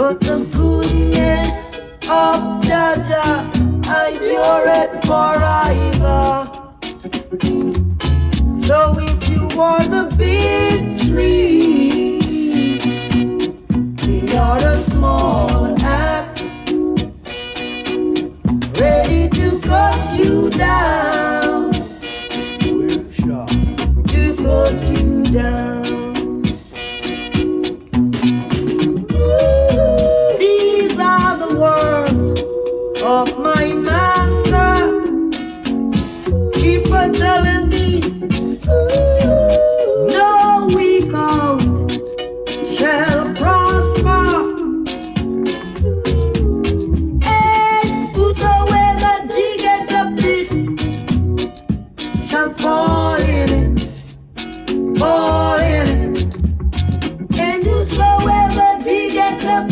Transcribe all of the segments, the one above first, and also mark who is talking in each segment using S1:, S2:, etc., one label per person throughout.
S1: but the goodness of Jaja I endure it forever. So if you are the big tree, we are the small axe, ready to cut you down, to cut you down. These are the words of my master. Keep on telling me, no weak out shall prosper, and whosoever diggeth a pit shall fall in it, fall in it, and whosoever diggeth a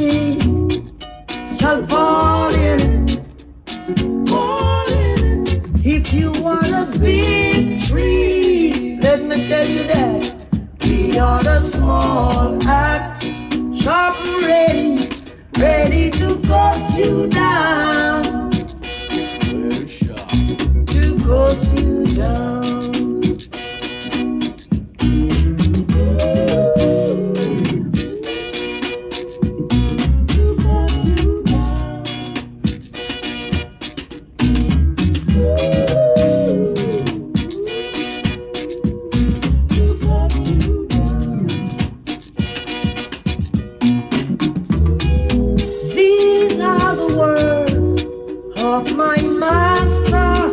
S1: pit shall fall in it, fall in it. If you want a big tree, let me tell you that we are the small axe, sharp and ready, ready to cut you down, to cut you down. Of my master,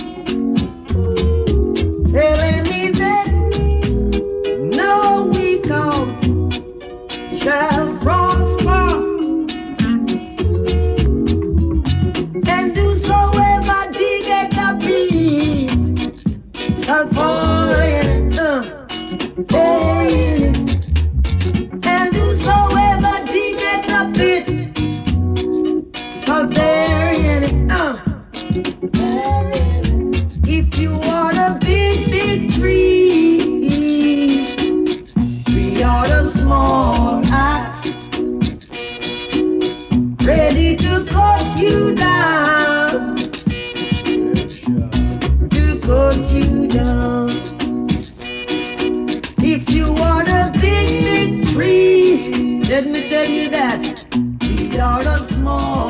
S1: telling me that no weak out shall prosper, and whosoever diggeth a pit shall fall in it, fall in it, and whosoever diggeth a pit shall bury in it. If you are a big, big tree, we are the small axe, ready to cut you down, to cut you down. If you are a big, big tree, let me tell you that we are the small